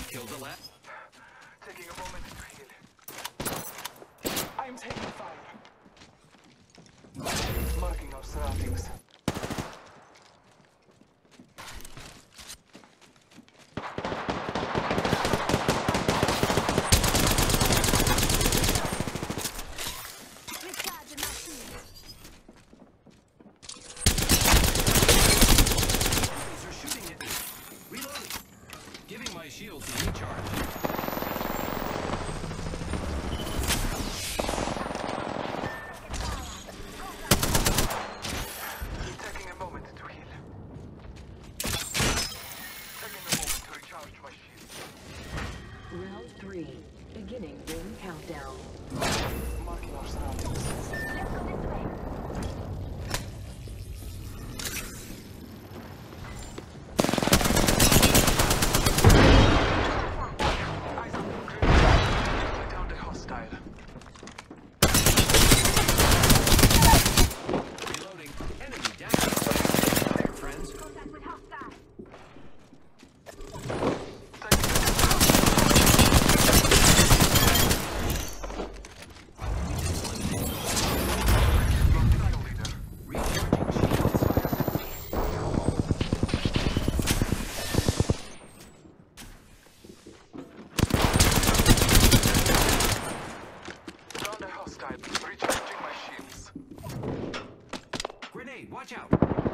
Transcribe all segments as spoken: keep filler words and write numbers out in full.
killed the last. Taking a moment to heal. I am taking fire. Marking our surroundings. Shields to recharge. Taking a moment to heal. Taking a moment to recharge my shield. Round three. Beginning ring countdown. Marking our surroundings. Recharging my shields. Grenade, watch out!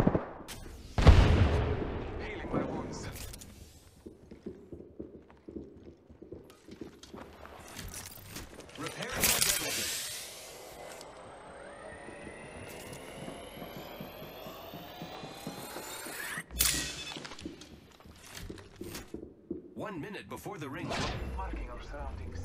Healing my wounds. Repairing my deadly. One minute before the ring. Marking our surroundings.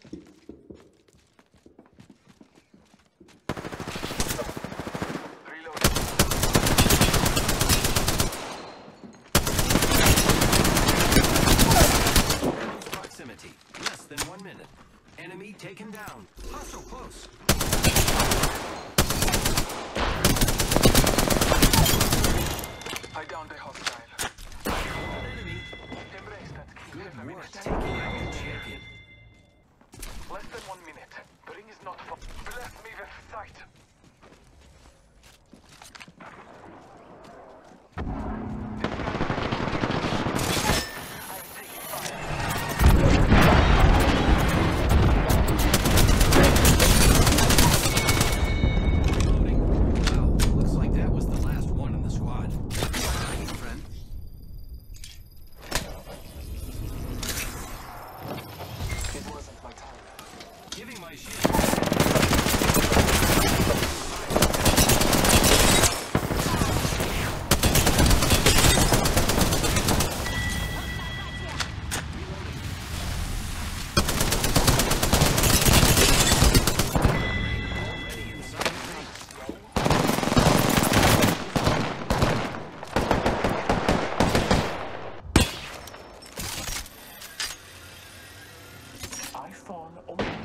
Less than one minute. Enemy taken down. Hostile close. I downed a hostile. An enemy. Embrace that kill. Good Have a work minute. taking out the champion. Less than one minute. The ring is not far. Bless me with sight. Giving my shield. I fall only